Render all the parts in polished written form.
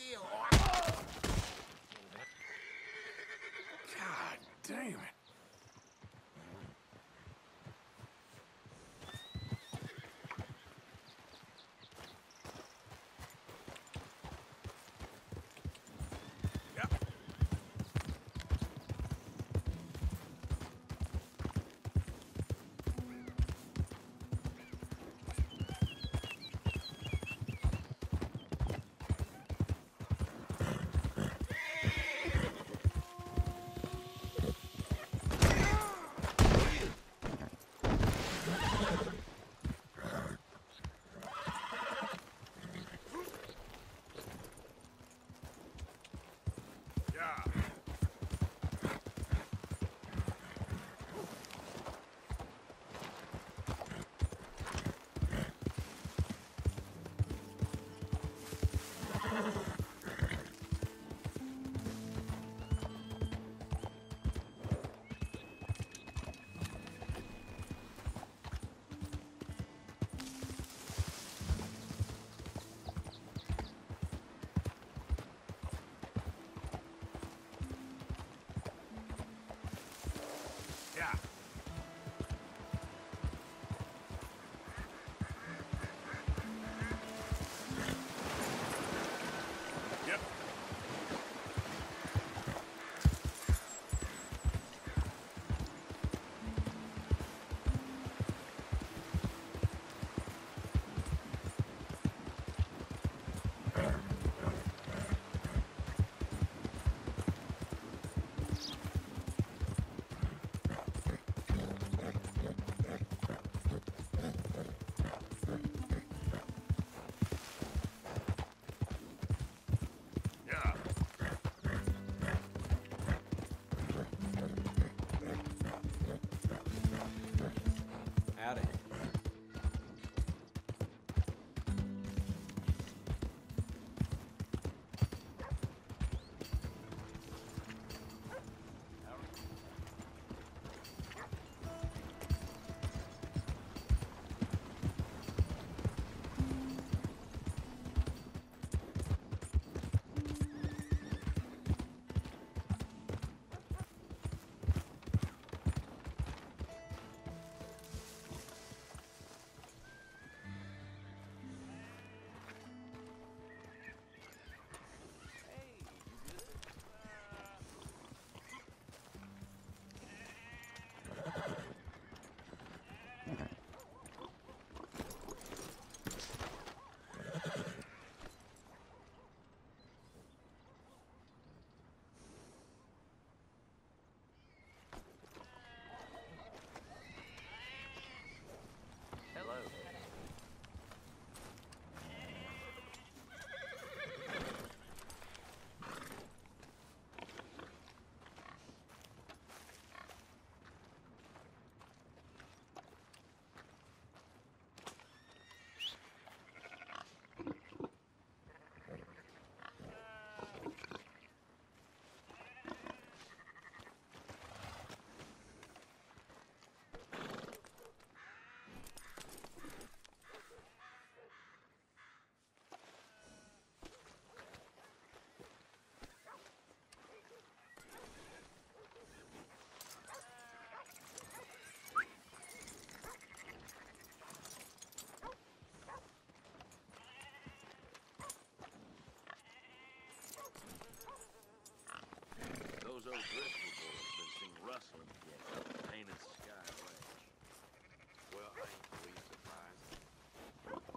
deal. God damn it. Yeah. Yep. Yeah. Howdy. Hello. Those old Driscoll boys been seen rustling together, painted sky away. Well, I ain't the least surprised.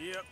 Yep.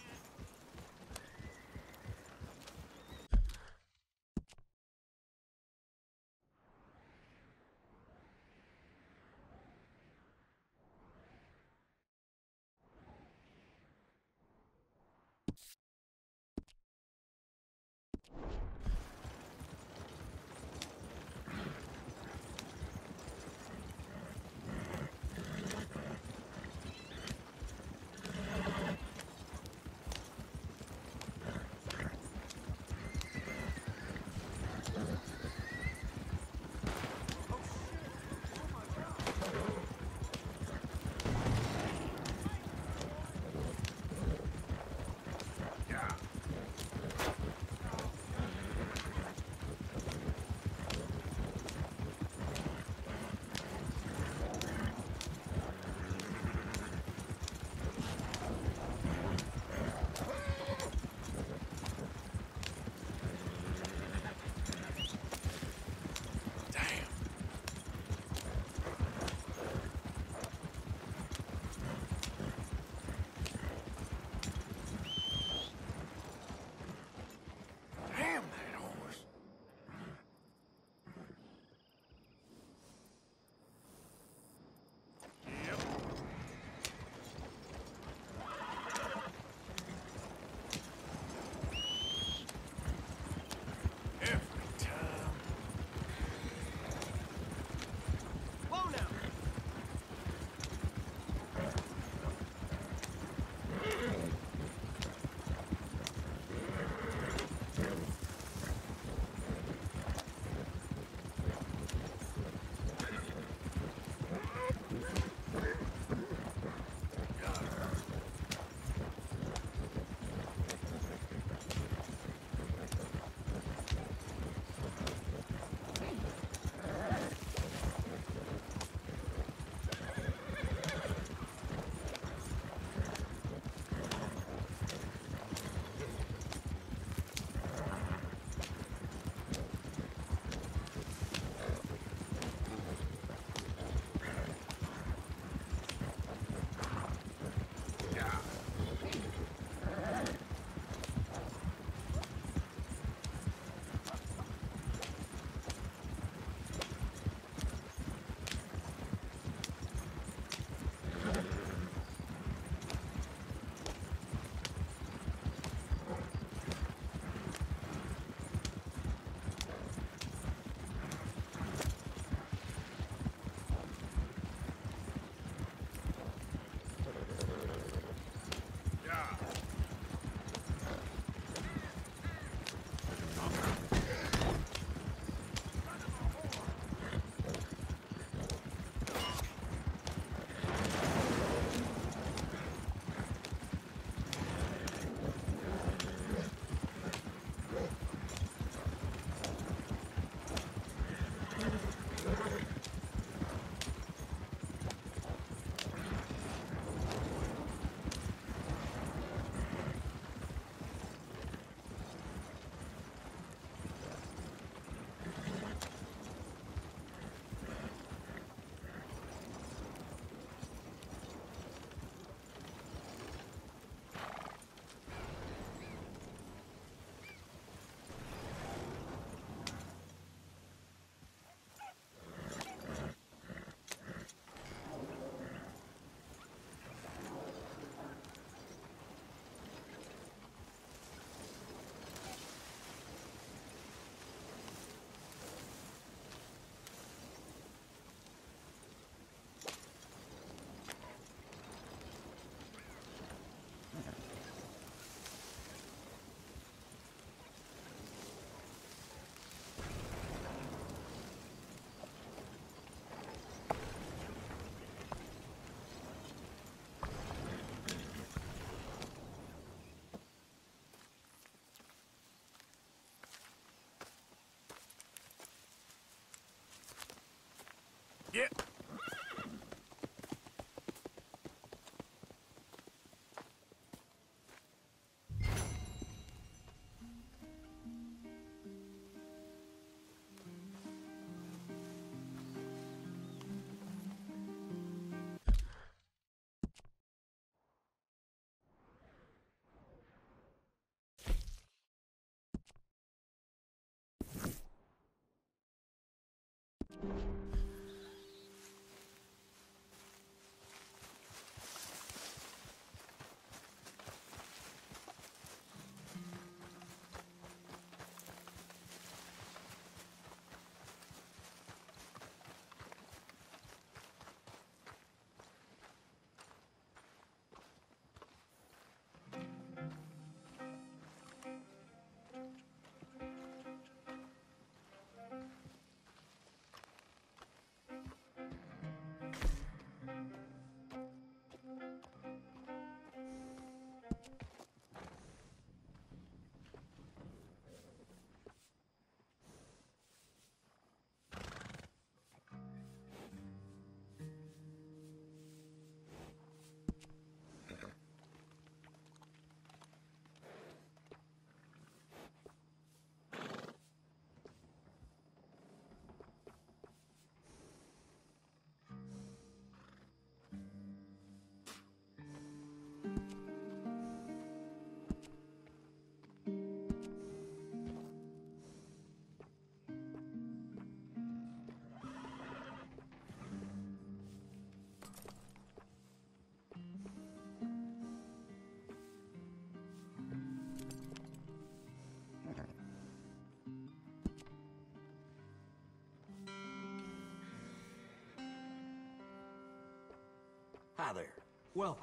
Hi there. Welcome.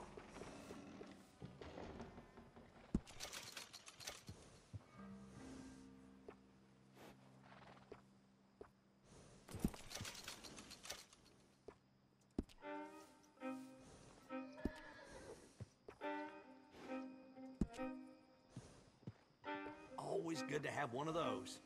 Always good to have one of those.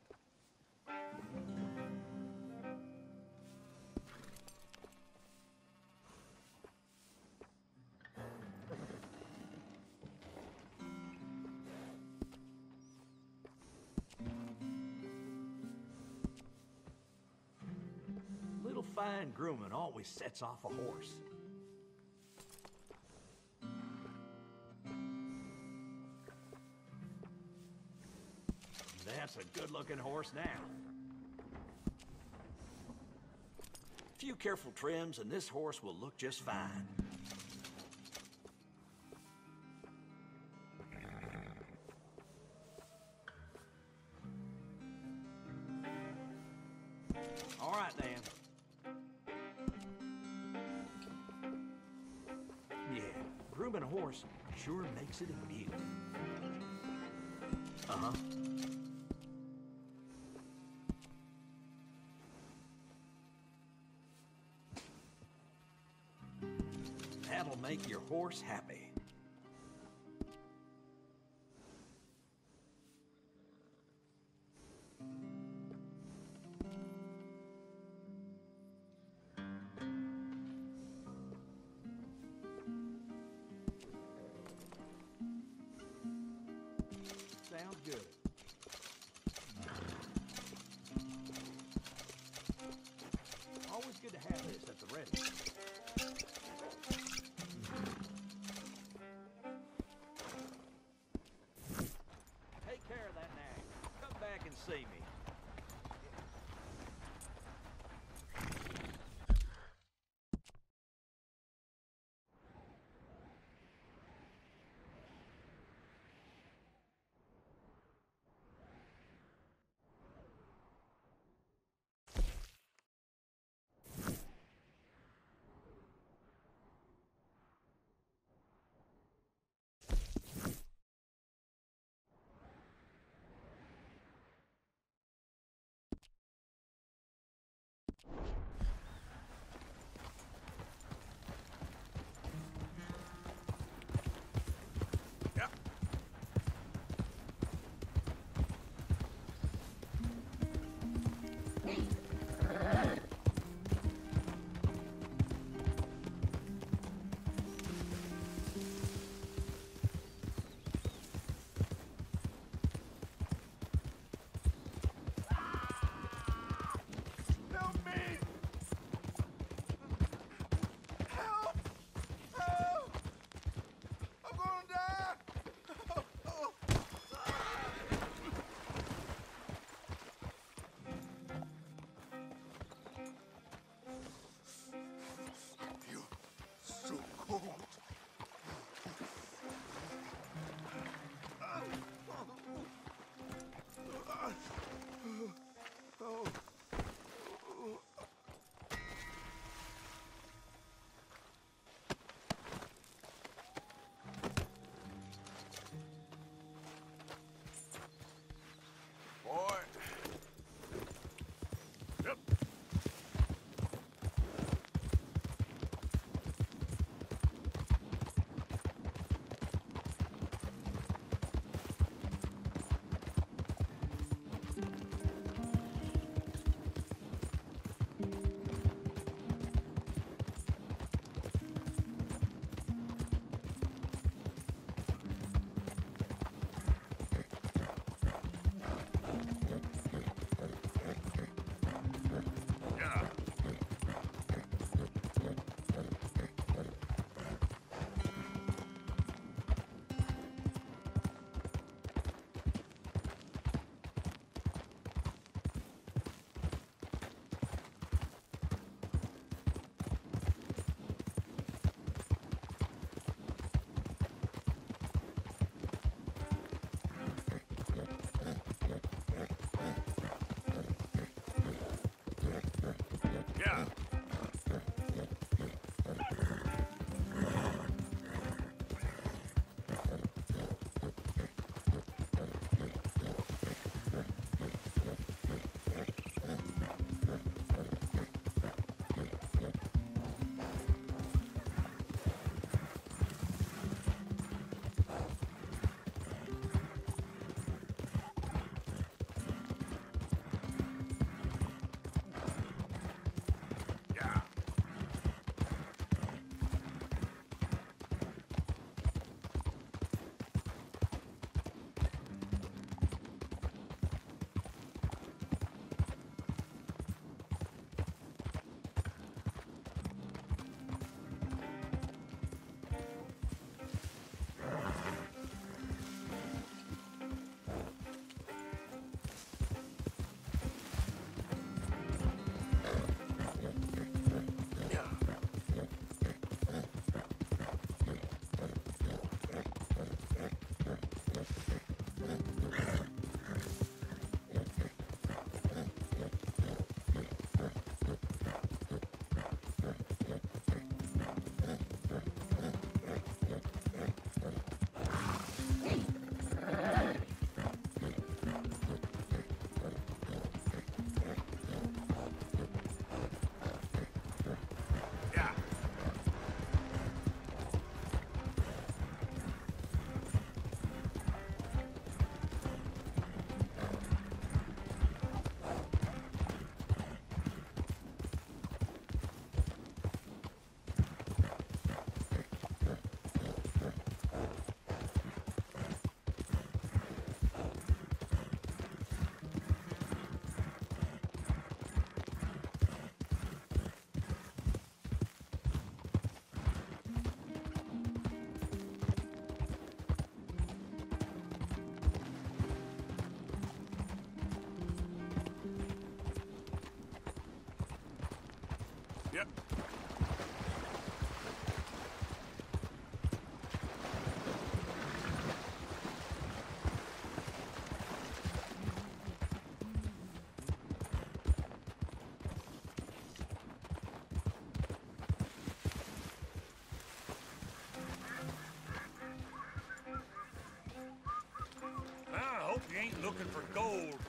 Little fine grooming always sets off a horse. That's a good-looking horse now. A few careful trims and this horse will look just fine. All right, Dan. Yeah, grooming a horse sure makes it a beauty. Uh-huh. That'll make your horse happy. Sounds good. Always good to have this at the ready. Take care of that nag. Come back and see me.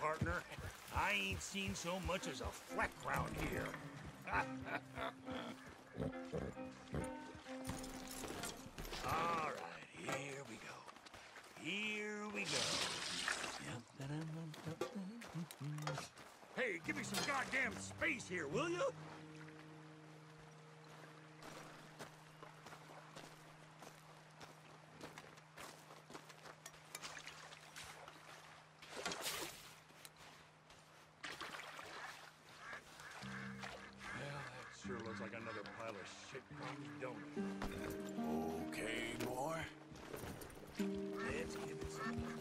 partner. I ain't seen so much as a fleck round here. All right, here we go. Here we go. Hey, give me some goddamn space here, will you? Sure looks like another pile of shit bones, don't it? Okay, boy. Let's give it some more.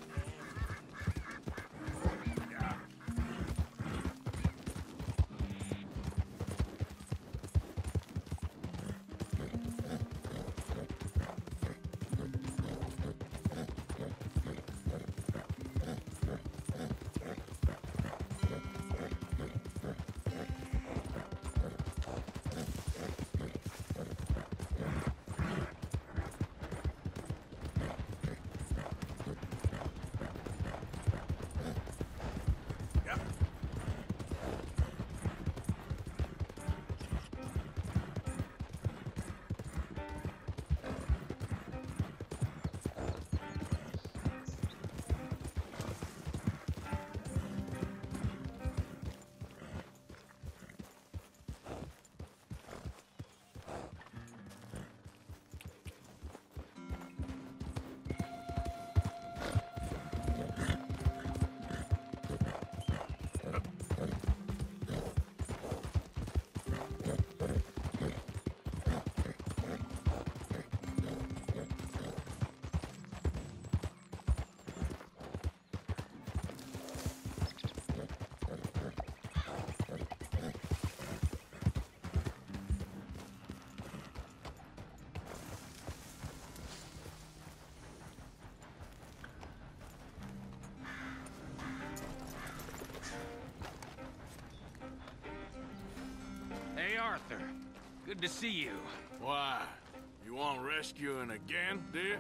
Hey, Arthur. Good to see you. Why? You want rescuing again, dear?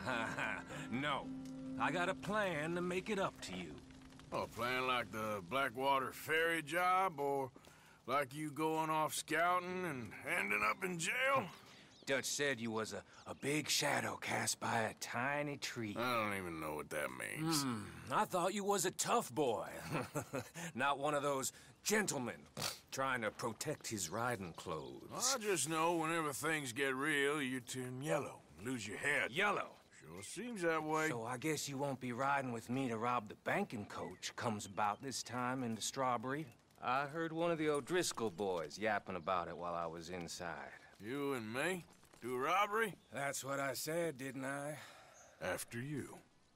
No. I got a plan to make it up to you. Oh, playing like the Blackwater ferry job, or like you going off scouting and ending up in jail? Dutch said you was a big shadow cast by a tiny tree. I don't even know what that means. I thought you was a tough boy. Not one of those gentlemen trying to protect his riding clothes. I just know whenever things get real, you turn yellow, lose your head. Yellow. Sure seems that way. So I guess you won't be riding with me to rob the banking coach comes about this time in the Strawberry. I heard one of the O'Driscoll boys yapping about it while I was inside. You and me? Do a robbery? That's what I said, didn't I? After you.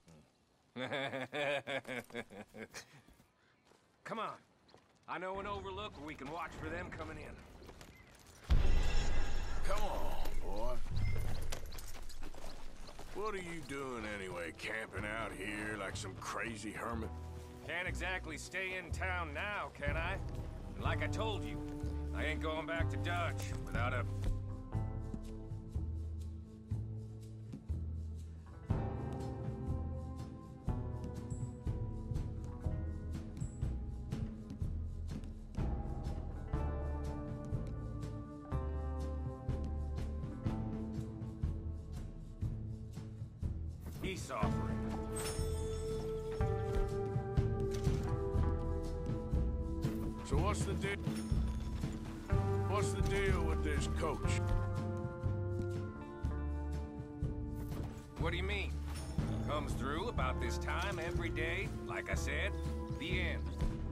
Come on. I know an overlook where we can watch for them coming in. Come on, boy. What are you doing anyway, camping out here like some crazy hermit? Can't exactly stay in town now, can I? And like I told you, I ain't going back to Dutch without a... peace offering. So what's the deal? What's the deal with this coach? What do you mean? Comes through about this time every day, like I said, the end.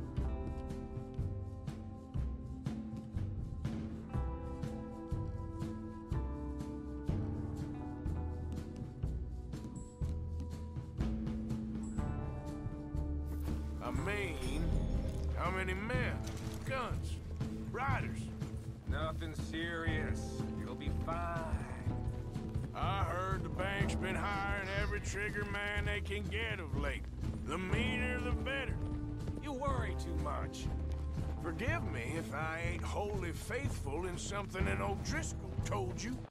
I mean, how many men? Guns? Riders? Nothing serious. You'll be fine. I heard the bank's been hiring every trigger man they can get of late. The meaner, the better. You worry too much. Forgive me if I ain't wholly faithful in something that O'Driscoll told you.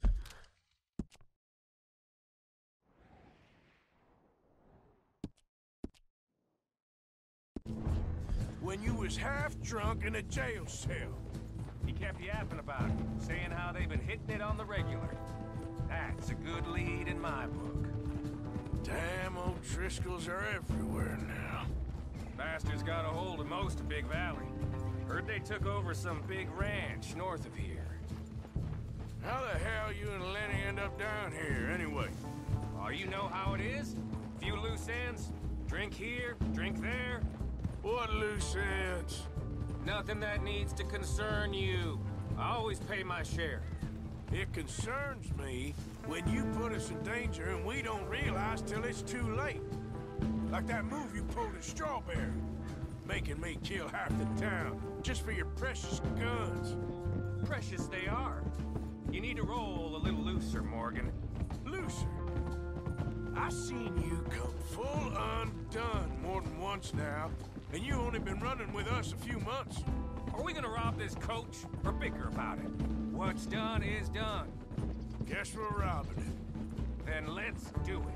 when you was half drunk in a jail cell. He kept yapping about it, saying how they've been hitting it on the regular. That's a good lead in my book. Damn O'Driscolls are everywhere now. Bastards got a hold of most of Big Valley. Heard they took over some big ranch north of here. How the hell you and Lenny end up down here, anyway? Oh, you know how it is? Few loose ends. Drink here, drink there. What loose ends? Nothing that needs to concern you. I always pay my share. It concerns me when you put us in danger and we don't realize till it's too late. Like that move you pulled at Strawberry. Making me kill half the town just for your precious guns. Precious they are. You need to roll a little looser, Morgan. Looser? I seen you come full undone more than once now, and you only been running with us a few months. Are we gonna rob this coach or bicker about it? What's done is done. Guess we're robbing it. Then let's do it.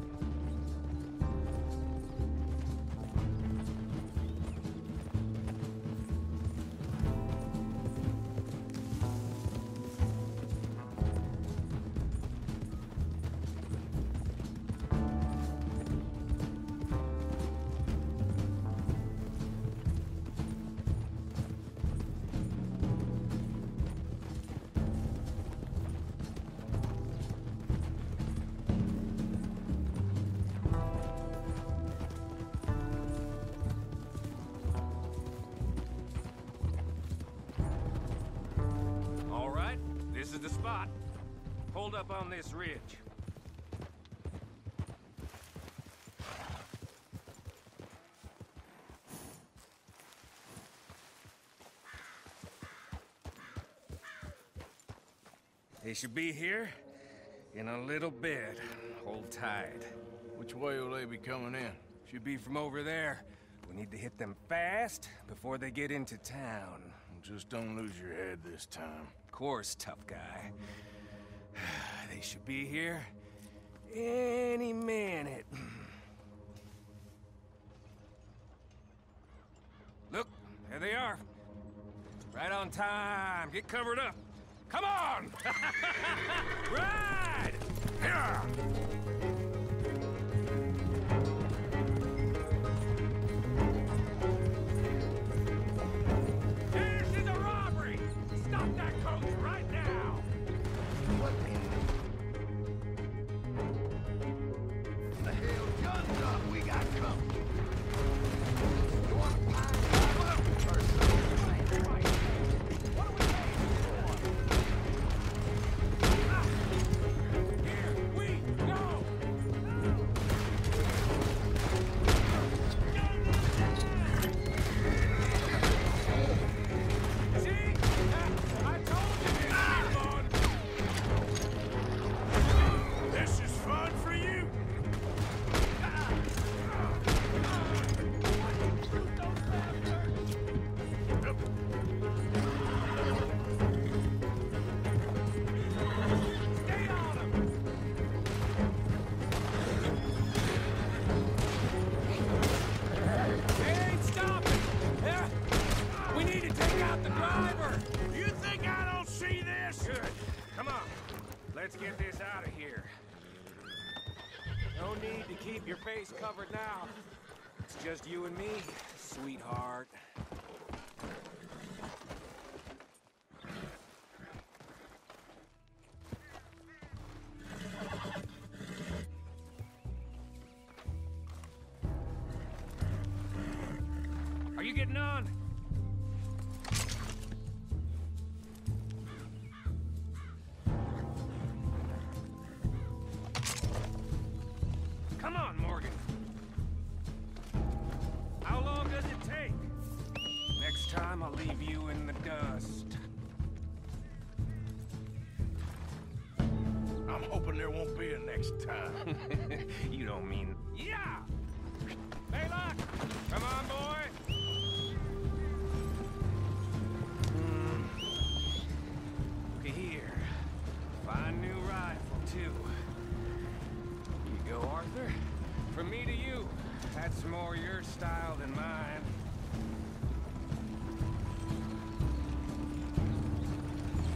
This is the spot. Hold up on this ridge. They should be here in a little bit. Hold tight. Which way will they be coming in? Should be from over there. We need to hit them fast before they get into town. Just don't lose your head this time. Of course, tough guy. They should be here any minute. Look, there they are. Right on time. Get covered up. Come on! Ride! Here! This is a robbery! Stop that coach right now! What the hell? Guns up! We got company. You want to pile up or something? Right. What are we waiting for? Here we go! See? I told you this is fun! This is fun for you? Stay on him! They ain't stopping! Yeah. We need to take out the driver! You think I don't see this? Good. Come on. Let's get this out of here. No need to keep your face covered now. It's just you and me, sweetheart. Are you getting on? Come on, Morgan. How long does it take? Next time I'll leave you in the dust. I'm hoping there won't be a next time. You don't mean... Yeah! Baylock! Come on, boy! Look here. Fine new rifle, too. You go, Arthur. From me to you. That's more your style than mine.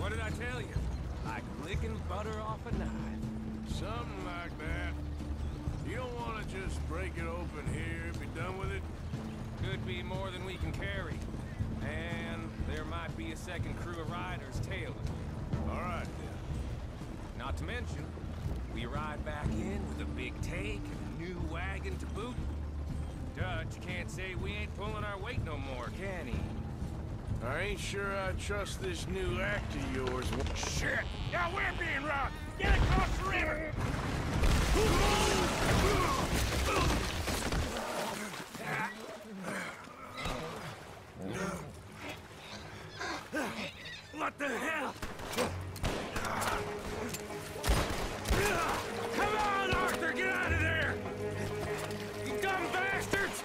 What did I tell you? Like licking butter off a knife. Something like that. You don't want to just break it open here, be done with it? Could be more than we can carry. And there might be a second crew of riders tailing. All right, then. Not to mention, we ride back in with a big take and a new wagon to boot. Dutch can't say we ain't pulling our weight no more, can he? I ain't sure I trust this new act of yours. Shit! Now we're being robbed! Get across the river! What the hell? Come on, Arthur, get out of there! You dumb bastards!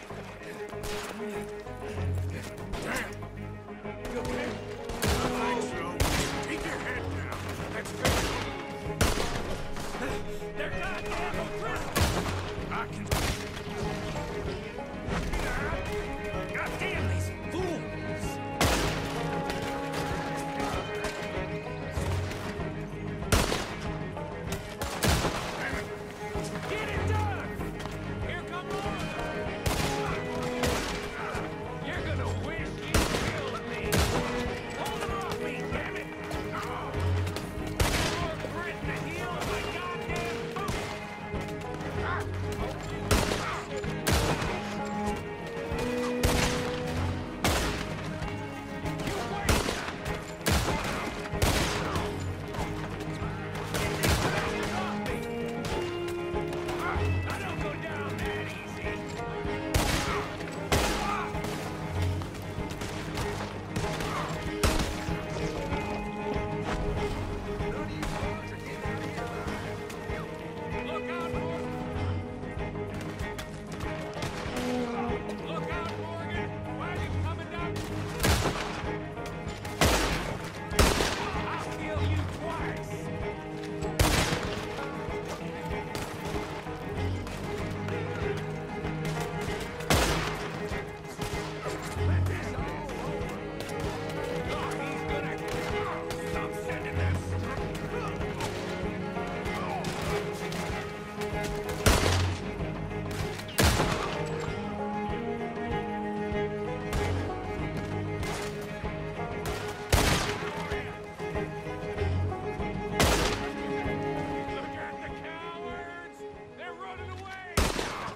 Damn! You okay? I think so. Keep your head down. Let's go. They're goddamn oppressed! I can... Goddamn these fools! Get it done! Here come more of them! You're gonna wish you killed me! Hold them off me, damn it! More grit in the heel of my goddamn boot! You wait! Get these bastards off me! I don't go down that easy! Look out, Morgan! Look out, Morgan! Wagon coming down! I'll kill you twice! Oh, he's gonna... Stop sending this! Look at the cowards! They're running away!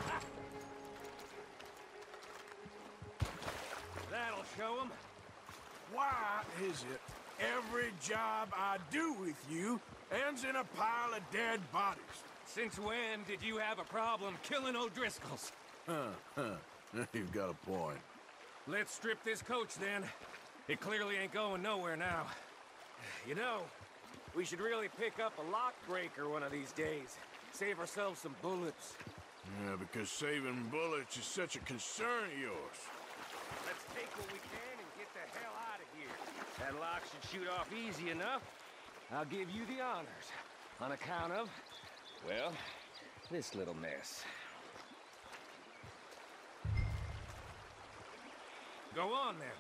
That'll show them. Why is it every job I do with you ends in a pile of dead bodies? Since when did you have a problem killing O'Driscolls? You've got a point. Let's strip this coach then. It clearly ain't going nowhere now. You know, we should really pick up a lock breaker one of these days. Save ourselves some bullets. Yeah, because saving bullets is such a concern of yours. Let's take what we can and get the hell out of here. That lock should shoot off easy enough. I'll give you the honors. On account of, well, this little mess. Go on, then.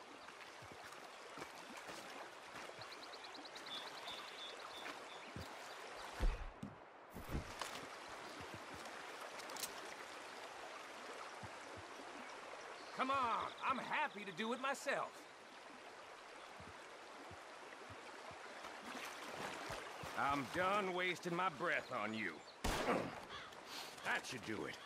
Come on, I'm happy to do it myself. I'm done wasting my breath on you. That should do it.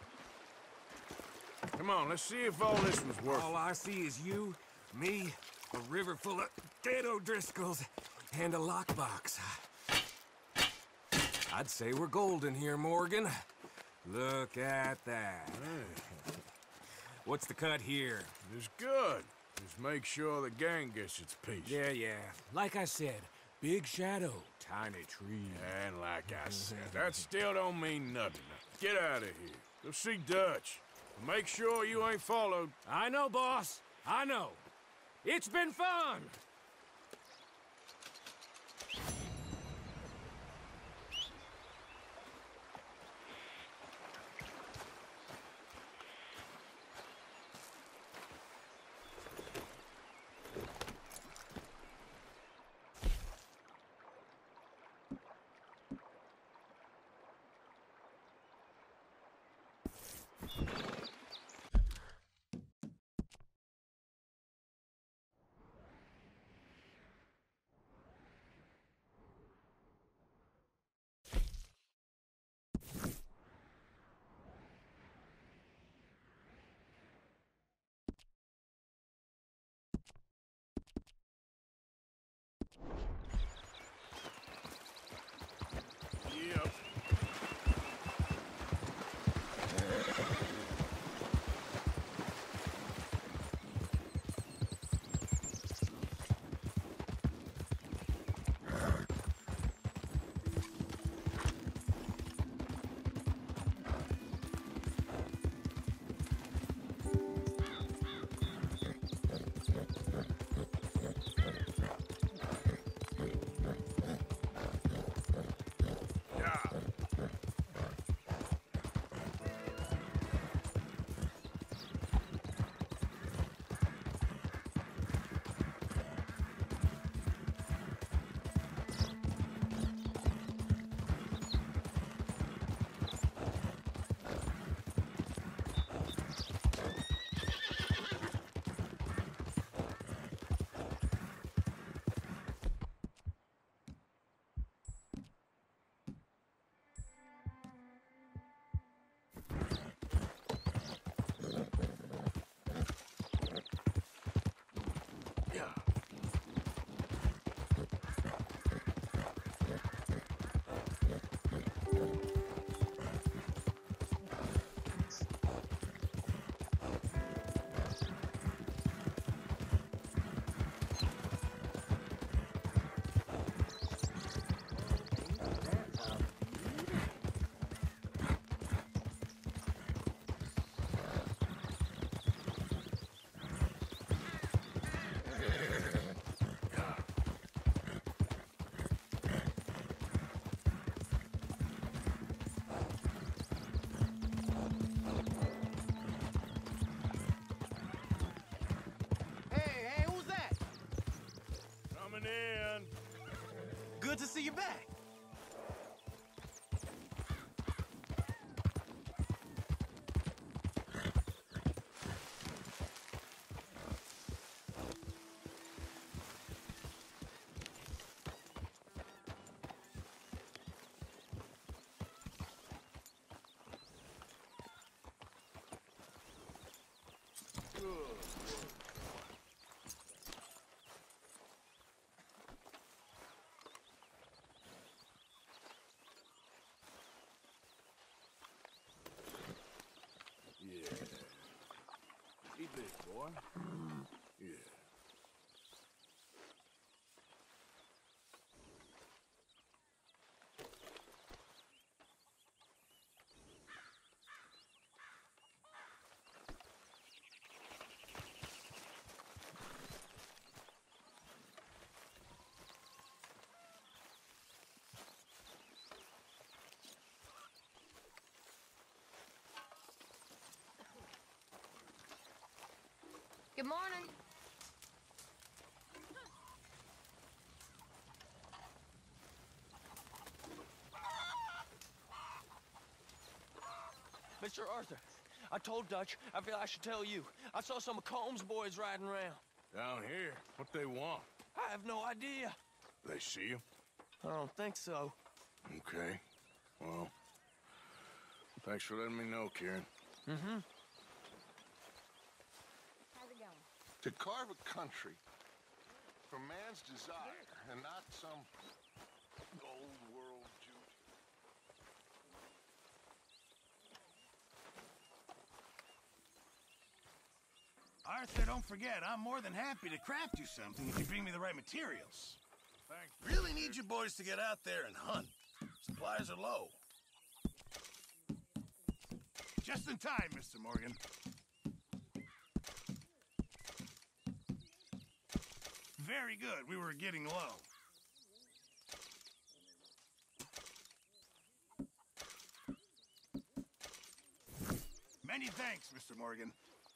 Come on, let's see if all this was worth All I see is you, me, a river full of dead O'Driscolls, and a lockbox. I'd say we're golden here, Morgan. Look at that. What's the cut here? It's good. Just make sure the gang gets its piece. Yeah. Like I said, big shadow, tiny tree. And like I said, that still don't mean nothing. Get out of here. Go see Dutch. Make sure you ain't followed. I know, boss. I know. It's been fun. Yep. Hey, who's that? Coming in. Good to see you back. Yeah. Eat this, boy. Yeah. Good morning. Mr. Arthur, I told Dutch I feel I should tell you. I saw some of Combs' boys riding around. Down here, what they want? I have no idea. They see you? I don't think so. Okay. Well, thanks for letting me know, Kieran. How's it going? To carve a country from man's desire and not some old world juice. Arthur, don't forget, I'm more than happy to craft you something if you bring me the right materials. Thanks. Really need you boys to get out there and hunt. Supplies are low. Just in time, Mr. Morgan. Very good. We were getting low. Many thanks, Mr. Morgan.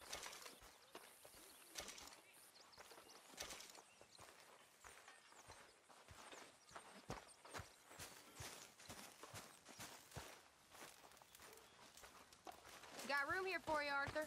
Got room here for you, Arthur.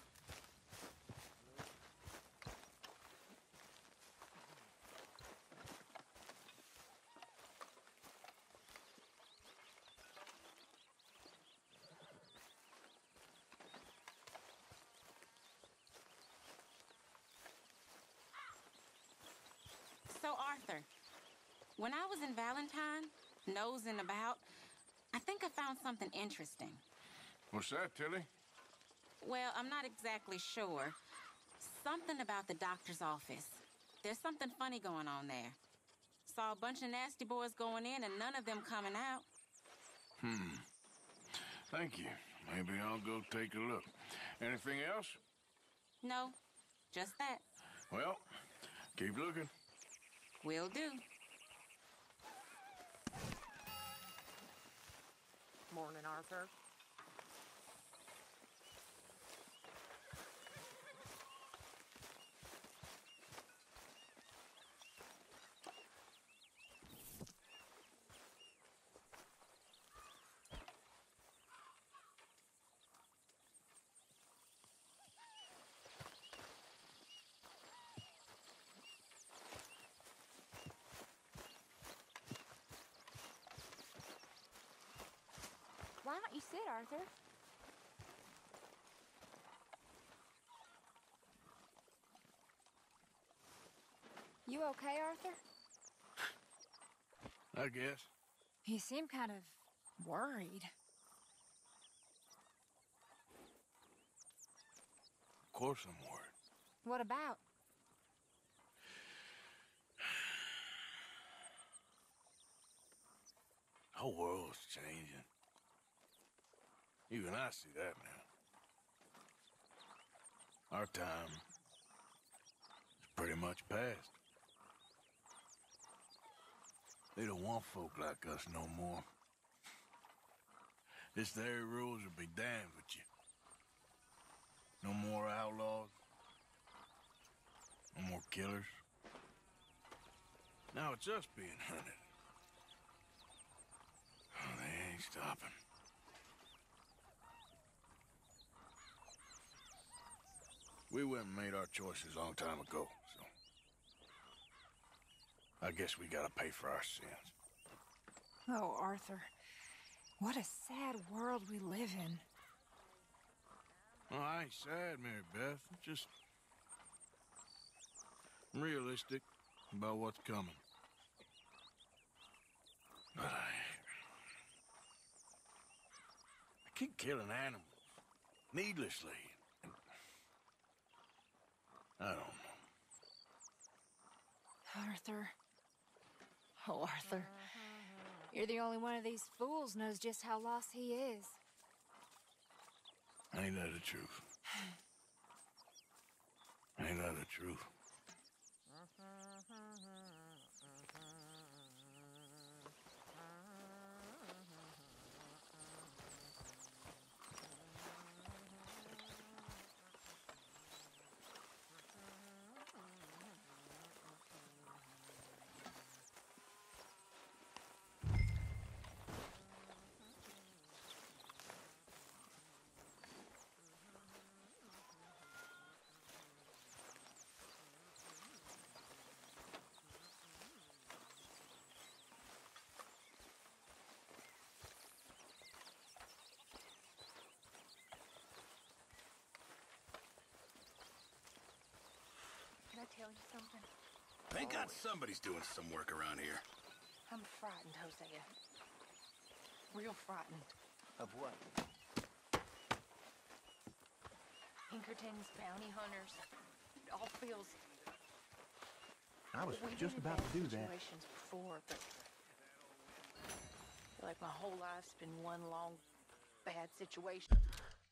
So, Arthur, when I was in Valentine, nosing about, I think I found something interesting. What's that, Tilly? Well, I'm not exactly sure. Something about the doctor's office. There's something funny going on there. Saw a bunch of nasty boys going in and none of them coming out. Thank you. Maybe I'll go take a look. Anything else? No, just that. Well, keep looking. Will do. Morning, Arthur. Why don't you sit, Arthur? You okay, Arthur? I guess. You seem kind of worried. Of course I'm worried. What about? The whole world's changing. Even I see that now. Our time is pretty much past. They don't want folk like us no more. This there rules will be damned with you. No more outlaws. No more killers. Now it's us being hunted. Oh, they ain't stopping. We went and made our choices a long time ago, so... I guess we gotta pay for our sins. Oh, Arthur. What a sad world we live in. Oh, I ain't sad, Mary Beth. I'm just... realistic about what's coming. But I keep killing animals. Needlessly. I don't know. Arthur. Oh, Arthur. You're the only one of these fools knows just how lost he is. Ain't that the truth? Ain't that the truth? Can I tell you something? Thank God somebody's doing some work around here. I'm frightened, Hosea. Real frightened. Of what? Pinkertons, bounty hunters. It all feels... I was We've just been in about to bad do that. situations before, but... I feel like my whole life's been one long, bad situation.